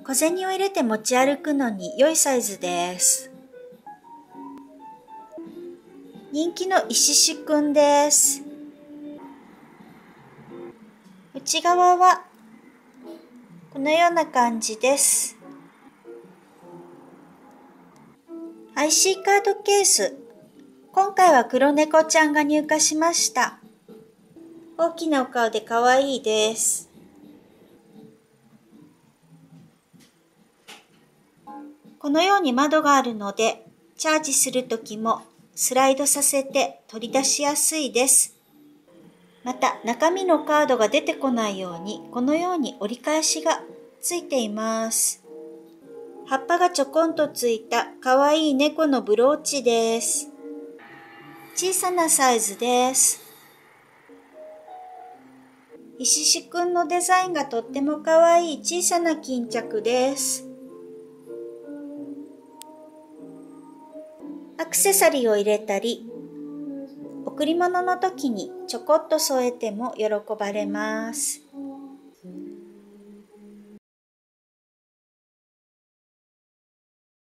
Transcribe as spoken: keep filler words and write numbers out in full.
小銭を入れて持ち歩くのに良いサイズです。人気の石獅くんです。内側はこのような感じです。アイシー カードケース。今回は黒猫ちゃんが入荷しました。大きなお顔で可愛いです。このように窓があるので、チャージするときもスライドさせて取り出しやすいです。また中身のカードが出てこないように、このように折り返しがついています。葉っぱがちょこんとついた可愛い猫のブローチです。小さなサイズです。石獅くんのデザインがとっても可愛い小さな巾着です。アクセサリーを入れたり、贈り物の時にちょこっと添えても喜ばれます。